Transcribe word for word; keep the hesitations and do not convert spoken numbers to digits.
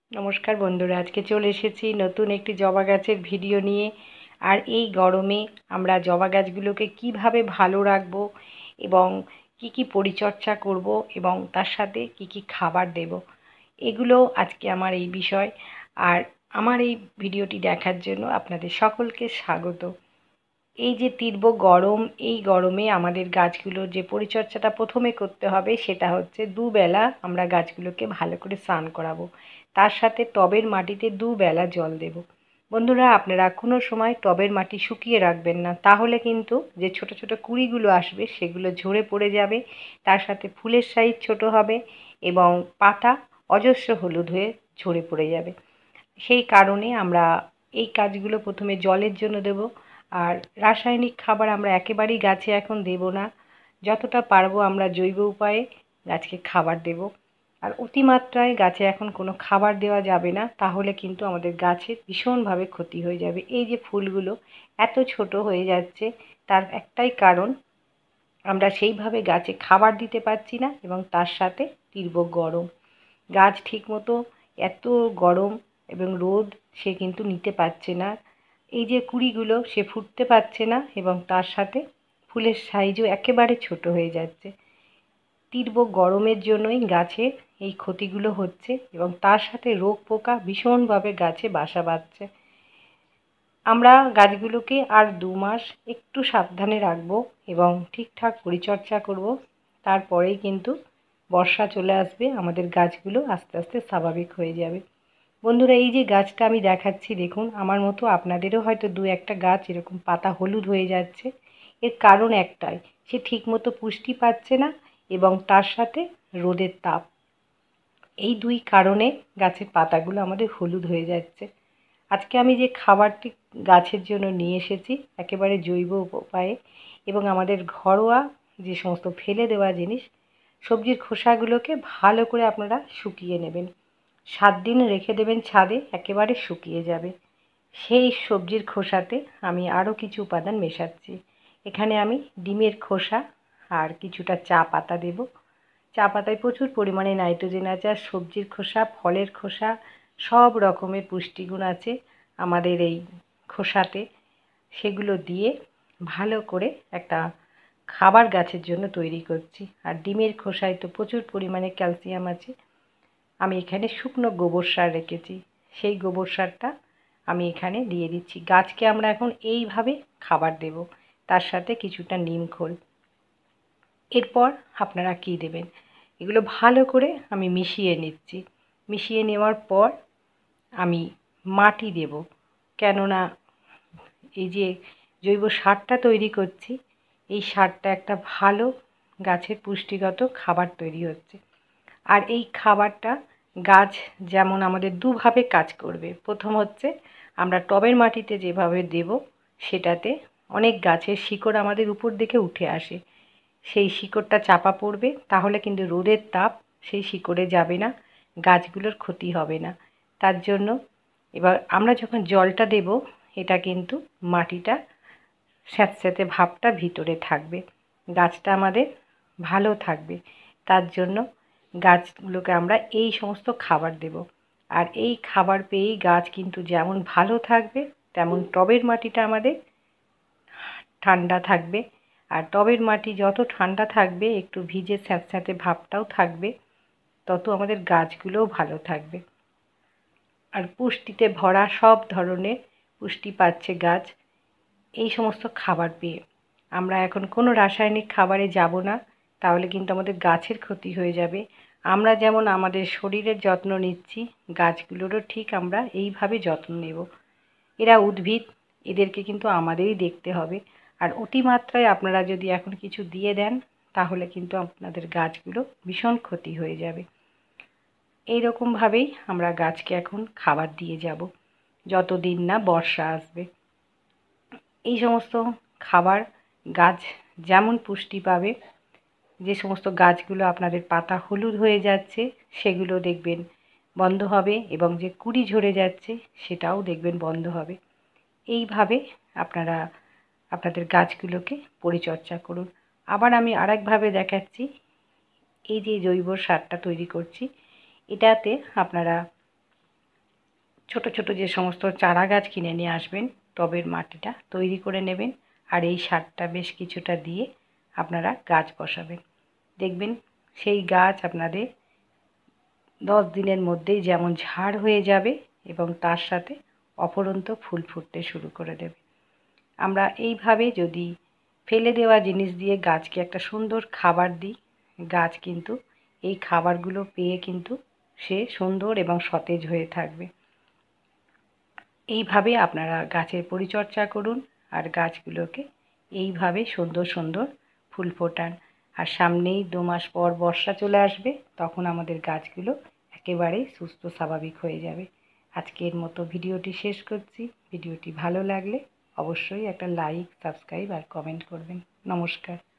নমস্কার বন্ধুরা, আজকে চলে এসেছি নতুন একটি জবা গাছের ভিডিও নিয়ে। আর এই গরমে আমরা জবা গাছগুলোকে কিভাবে ভালো রাখবো এবং কি কি পরিচর্যা করব এবং তার সাথে কি কি খাবার দেব, এগুলো আজকে আমার এই বিষয়। আর আমার এই ভিডিওটি দেখার জন্য আপনাদের সকলকে স্বাগত। এই যে তীব্র গরম, এই গরমে আমাদের গাছগুলোর যে পরিচর্যাটা প্রথমে করতে হবে সেটা হচ্ছে দুবেলা আমরা গাছগুলোকে ভালো করে স্নান করাবো, তার সাথে টবের মাটিতে দুবেলা জল দেব। বন্ধুরা, আপনারা কোনো সময় টবের মাটি শুকিয়ে রাখবেন না, তাহলে কিন্তু যে ছোট ছোট কুঁড়িগুলো আসবে সেগুলো ঝরে পড়ে যাবে, তার সাথে ফুলের সাইজ ছোট হবে এবং পাতা অজস্র হলুদ হয়ে ঝরে পড়ে যাবে। সেই কারণে আমরা এই কাজগুলো প্রথমে জলের জন্য দেব। আর রাসায়নিক খাবার আমরা একেবারেই গাছে এখন দেব না, যতটা পারবো আমরা জৈব উপায়ে গাছকে খাবার দেব। আর অতিমাত্রায় গাছে এখন কোনো খাবার দেওয়া যাবে না, তাহলে কিন্তু আমাদের গাছের ভীষণভাবে ক্ষতি হয়ে যাবে। এই যে ফুলগুলো এত ছোট হয়ে যাচ্ছে, তার একটাই কারণ আমরা সেইভাবে গাছে খাবার দিতে পারছি না এবং তার সাথে তীব্র গরম। গাছ ঠিকমতো এত গরম এবং রোদ সে কিন্তু নিতে পারছে না। এই যে কুঁড়িগুলো সে ফুটতে পারছে না এবং তার সাথে ফুলের সাইজও একেবারে ছোট হয়ে যাচ্ছে। তীব্র গরমের জন্যই গাছের এই ক্ষতিগুলো হচ্ছে এবং তার সাথে রোগ পোকা ভীষণভাবে গাছে বাসা বাঁধছে। আমরা গাছগুলোকে আর দু মাস একটু সাবধানে রাখবো এবং ঠিকঠাক পরিচর্যা করব, তারপরেই কিন্তু বর্ষা চলে আসবে, আমাদের গাছগুলো আস্তে আস্তে স্বাভাবিক হয়ে যাবে। বন্ধুরা, এই যে গাছটা আমি দেখাচ্ছি দেখুন, আমার মতো আপনাদেরও হয়তো দু একটা গাছ এরকম পাতা হলুদ হয়ে যাচ্ছে। এর কারণ একটাই, সে ঠিকমতো পুষ্টি পাচ্ছে না এবং তার সাথে রোদের তাপ। এই দুই কারণে গাছের পাতাগুলো আমাদের হলুদ হয়ে যাচ্ছে। আজকে আমি যে খাবারটি গাছের জন্য নিয়ে এসেছি একেবারে জৈব উপায়ে এবং আমাদের ঘরোয়া যে সমস্ত ফেলে দেওয়া জিনিস, সবজির খোসাগুলোকে ভালো করে আপনারা শুকিয়ে নেবেন, সাত দিন রেখে দেবেন ছাদে, একেবারে শুকিয়ে যাবে। সেই সবজির খোসাতে আমি আরও কিছু উপাদান মেশাচ্ছি। এখানে আমি ডিমের খোসা আর কিছুটা চা পাতা দেব। চা পাতায় প্রচুর পরিমাণে নাইট্রোজেন আছে, আর সবজির খোসা, ফলের খোসা, সব রকমের পুষ্টিগুণ আছে আমাদের এই খোসাতে। সেগুলো দিয়ে ভালো করে একটা খাবার গাছের জন্য তৈরি করছি। আর ডিমের খোসায় তো প্রচুর পরিমাণে ক্যালসিয়াম আছে। আমি এখানে শুকনো গোবর সার রেখেছি, সেই গোবর সারটা আমি এখানে দিয়ে দিচ্ছি। গাছকে আমরা এখন এইভাবে খাবার দেব, তার সাথে কিছুটা নিম খোল। এরপর আপনারা কী দেবেন, এগুলো ভালো করে আমি মিশিয়ে নিচ্ছি। মিশিয়ে নেওয়ার পর আমি মাটি দেব, কেননা এই যে জৈব সারটা তৈরি করছি, এই সারটা একটা ভালো গাছের পুষ্টিগত খাবার তৈরি হচ্ছে। আর এই খাবারটা গাছ যেমন আমাদের দুভাবে কাজ করবে। প্রথম হচ্ছে আমরা টবের মাটিতে যেভাবে দেব, সেটাতে অনেক গাছের শিকড় আমাদের উপর দিকে উঠে আসে, সেই শিকড়টা চাপা পড়বে, তাহলে কিন্তু রোদের তাপ সেই শিকড়ে যাবে না, গাছগুলোর ক্ষতি হবে না। তার জন্য এবার আমরা যখন জলটা দেব, এটা কিন্তু মাটিটা স্যাঁতস্যাঁতে ভাবটা ভিতরে থাকবে, গাছটা আমাদের ভালো থাকবে। তার জন্য গাছগুলোকে আমরা এই সমস্ত খাবার দেব। আর এই খাবার পেয়েই গাছ কিন্তু যেমন ভালো থাকবে, তেমন টবের মাটিটা আমাদের ঠান্ডা থাকবে। আর টবের মাটি যত ঠান্ডা থাকবে, একটু ভিজে স্যাঁতস্যাঁতে ভাবটাও থাকবে, তত আমাদের গাছগুলোও ভালো থাকবে। আর পুষ্টিতে ভরা সব ধরনের পুষ্টি পাচ্ছে গাছ এই সমস্ত খাবার পেয়ে। আমরা এখন কোনো রাসায়নিক খাবারে যাব না, তাহলে কিন্তু আমাদের গাছের ক্ষতি হয়ে যাবে। আমরা যেমন আমাদের শরীরের যত্ন নিচ্ছি, গাছগুলোরও ঠিক আমরা এইভাবে যত্ন নেব। এরা উদ্ভিদ, এদেরকে কিন্তু আমাদেরই দেখতে হবে। আর অতিমাত্রায় আপনারা যদি এখন কিছু দিয়ে দেন, তাহলে কিন্তু আপনাদের গাছগুলো ভীষণ ক্ষতি হয়ে যাবে। এই রকমভাবেই আমরা গাছকে এখন খাবার দিয়ে যাব, যতদিন না বর্ষা আসবে। এই সমস্ত খাবার গাছ যেমন পুষ্টি পাবে, যে সমস্ত গাছগুলো আপনাদের পাতা হলুদ হয়ে যাচ্ছে সেগুলো দেখবেন বন্ধ হবে এবং যে কুঁড়ি ঝরে যাচ্ছে সেটাও দেখবেন বন্ধ হবে। এইভাবে আপনারা আপনাদের গাছগুলোকে পরিচর্যা করুন। আবার আমি আরেকভাবে দেখাচ্ছি, এই যে জৈব সারটা তৈরি করছি, এটাতে আপনারা ছোট ছোট যে সমস্ত চারা গাছ কিনে নিয়ে আসবেন টবের মাটিটা তৈরি করে নেবেন আর এই সারটা বেশ কিছুটা দিয়ে আপনারা গাছ বসাবেন। দেখবেন সেই গাছ আপনাদের দশ দিনের মধ্যেই যেমন ঝাড় হয়ে যাবে এবং তার সাথে অফুরন্ত ফুল ফুটতে শুরু করে দেবে। আমরা এইভাবে যদি ফেলে দেওয়া জিনিস দিয়ে গাছকে একটা সুন্দর খাবার দিই, গাছ কিন্তু এই খাবারগুলো পেয়ে কিন্তু সে সুন্দর এবং সতেজ হয়ে থাকবে। এইভাবে আপনারা গাছের পরিচর্যা করুন আর গাছগুলোকে এইভাবে সুন্দর সুন্দর ফুল ফোটান। আর সামনেই দু মাস পর বর্ষা চলে আসবে, তখন আমাদের গাছগুলো একেবারেই সুস্থ স্বাভাবিক হয়ে যাবে। আজকের মতো ভিডিওটি শেষ করছি। ভিডিওটি ভালো লাগলে অবশ্যই একটা লাইক, সাবস্ক্রাইব আর কমেন্ট করবেন। নমস্কার।